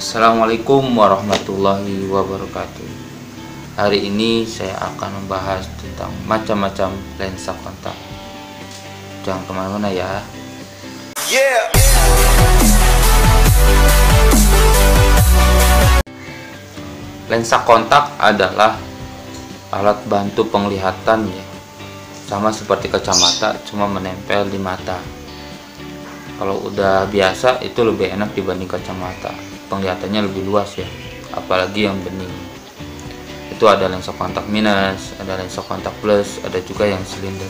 Assalamualaikum warahmatullahi wabarakatuh. Hari ini saya akan membahas tentang macam-macam lensa kontak. Jangan kemana-mana ya. Lensa kontak adalah alat bantu penglihatan ya, sama seperti kacamata, cuma menempel di mata. Kalau udah biasa itu lebih enak dibanding kacamata, penglihatannya lebih luas ya, apalagi yang bening. Itu ada lensa kontak minus, ada lensa kontak plus, ada juga yang silinder.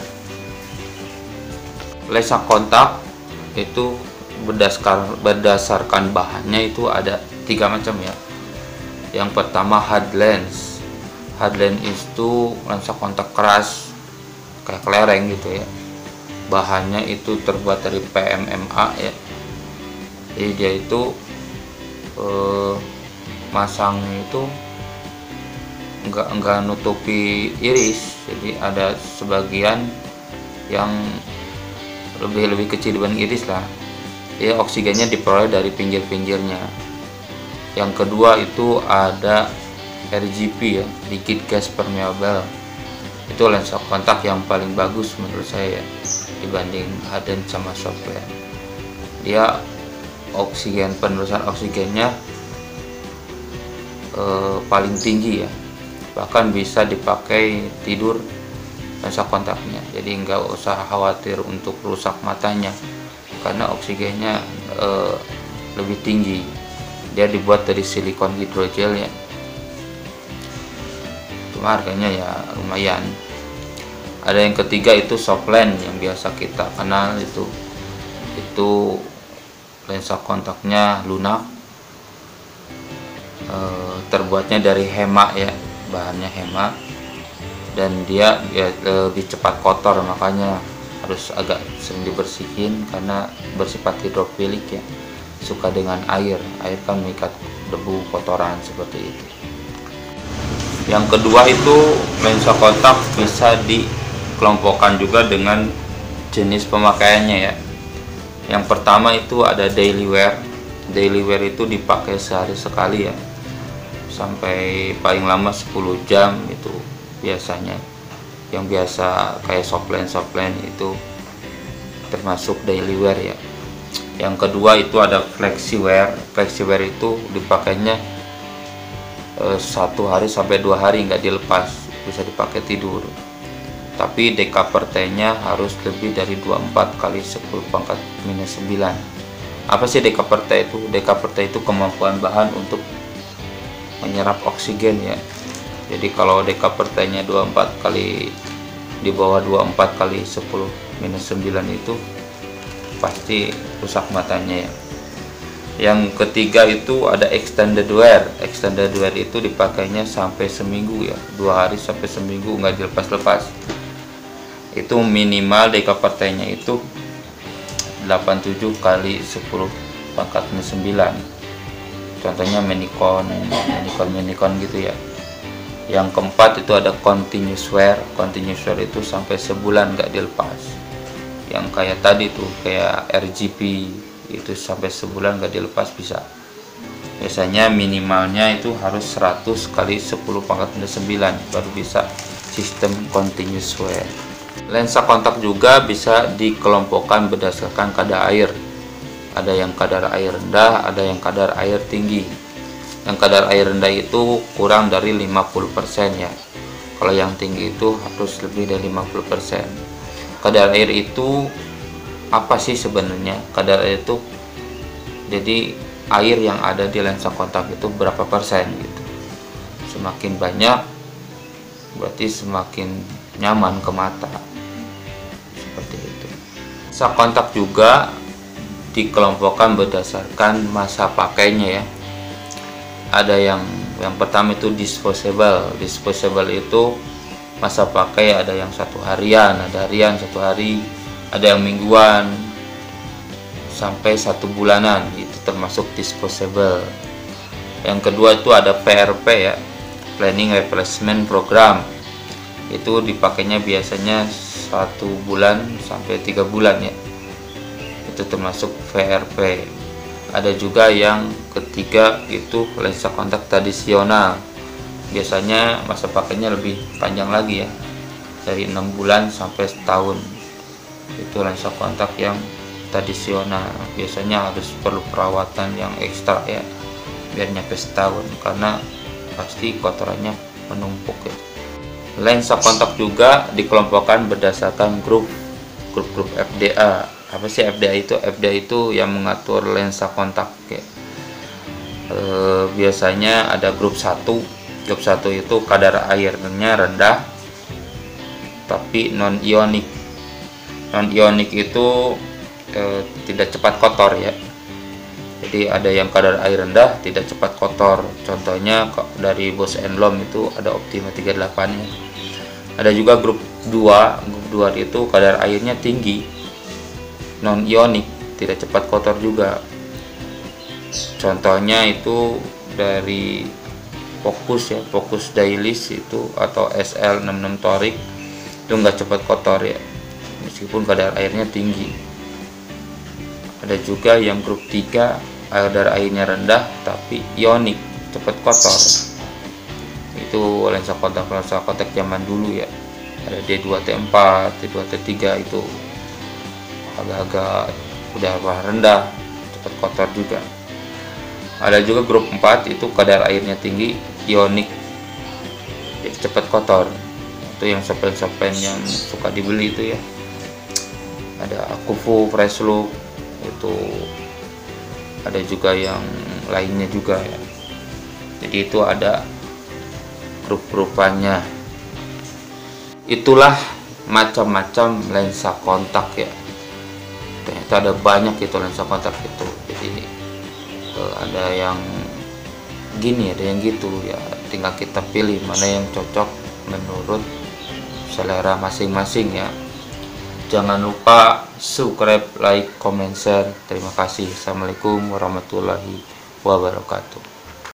Lensa kontak itu berdasarkan bahannya itu ada 3 macam ya. Yang pertama hard lens. Hard lens itu lensa kontak keras kayak kelereng gitu ya. Bahannya itu terbuat dari PMMA ya. Jadi dia itu masangnya itu enggak nutupi iris, jadi ada sebagian yang lebih kecil dibanding iris lah ya. Oksigennya diperoleh dari pinggir-pinggirnya. Yang kedua itu ada RGP ya, liquid gas permeable. Itu lensa kontak yang paling bagus menurut saya ya, dibanding hard lens sama soft lens. Dia penerusan oksigennya paling tinggi ya, bahkan bisa dipakai tidur lensa kontaknya. Jadi nggak usah khawatir untuk rusak matanya karena oksigennya lebih tinggi. Dia dibuat dari silikon hidrogel ya, cuma harganya ya lumayan. Ada yang ketiga itu soft lens yang biasa kita kenal, itu lensa kontaknya lunak, terbuatnya dari hema ya, bahannya hema, dan dia lebih cepat kotor, makanya harus agak sering dibersihin karena bersifat hidrofilik ya, suka dengan air kan mengikat debu kotoran seperti itu. Yang kedua itu lensa kontak bisa dikelompokkan juga dengan jenis pemakaiannya ya. Yang pertama itu ada daily wear. Daily wear itu dipakai sehari sekali ya, sampai paling lama 10 jam itu biasanya. Yang biasa kayak soft lens itu termasuk daily wear ya. Yang kedua itu ada flexi wear. Flexi wear itu dipakainya 1 hari sampai 2 hari nggak dilepas, bisa dipakai tidur. Tapi decaper T-nya harus lebih dari 24 kali 10 pangkat minus 9. Apa sih decaper T itu? Decaper T itu kemampuan bahan untuk menyerap oksigen ya. Jadi kalau decaper T-nya 24 kali, di bawah 24 kali 10 minus 9 itu pasti rusak matanya ya. Yang ketiga itu ada extended wear. Extended wear itu dipakainya sampai seminggu ya, 2 hari sampai seminggu nggak dilepas-lepas. Itu minimal decaper T-nya itu 87 kali 10 pangkat minus 9. Contohnya Menikon gitu ya. Yang keempat itu ada continuous wear. Continuous wear itu sampai sebulan nggak dilepas. Yang kayak tadi tuh, kayak RGP itu sampai sebulan nggak dilepas bisa. Biasanya minimalnya itu harus 100 kali 10 pangkat minus 9 baru bisa sistem continuous wear. Lensa kontak juga bisa dikelompokkan berdasarkan kadar air. Ada yang kadar air rendah, ada yang kadar air tinggi. Yang kadar air rendah itu kurang dari 50% ya. Kalau yang tinggi itu harus lebih dari 50%. Kadar air itu apa sih sebenarnya? Kadar air itu jadi air yang ada di lensa kontak itu berapa persen gitu. Semakin banyak berarti semakin nyaman ke mata, seperti itu. Lensa kontak juga dikelompokkan berdasarkan masa pakainya ya. Ada yang pertama itu disposable. Disposable itu masa pakai ada yang 1 harian, ada harian 1 hari, ada yang mingguan sampai 1 bulanan, itu termasuk disposable. Yang kedua itu ada PRP ya, Planning Replacement Program. Itu dipakainya biasanya 1 bulan sampai 3 bulan ya. Itu termasuk VRP. Ada juga yang ketiga itu lensa kontak tradisional, biasanya masa pakainya lebih panjang lagi ya, dari 6 bulan sampai setahun. Itu lensa kontak yang tradisional, biasanya harus perlu perawatan yang ekstra ya, biar nyampe setahun, karena pasti kotorannya menumpuk ya. Lensa kontak juga dikelompokkan berdasarkan grup FDA. Apa sih FDA itu? FDA itu yang mengatur lensa kontak ya. Biasanya ada grup 1. Grup 1 itu kadar airnya rendah tapi non ionik. Non ionik itu tidak cepat kotor ya. Jadi ada yang kadar air rendah tidak cepat kotor. Contohnya dari Bose & Lomb itu ada Optima 38 ya. Ada juga grup 2. Grup 2 itu kadar airnya tinggi, non ionik, tidak cepat kotor juga. Contohnya itu dari Focus ya, Focus Dailies itu, atau SL66 Toric, itu nggak cepat kotor ya, meskipun kadar airnya tinggi. Ada juga yang grup 3, kadar airnya rendah tapi ionik, cepat kotor. Itu lensa kontak zaman dulu ya. Ada D2T4, D2T3 itu agak-agak udah rendah, cepat kotor juga. Ada juga grup 4 itu kadar airnya tinggi, ionik, cepat kotor. Itu yang sopen-sopen yang suka dibeli itu ya. Ada Akufu, Fresh Look, itu ada juga yang lainnya juga ya. Jadi itu ada grup-grupannya. Itulah macam-macam lensa kontak ya. Ternyata ada banyak itu lensa kontak itu. Jadi ada yang gini, ada yang gitu ya. Tinggal kita pilih mana yang cocok menurut selera masing-masing ya. Jangan lupa subscribe, like, comment, share. Terima kasih. Assalamualaikum warahmatullahi wabarakatuh.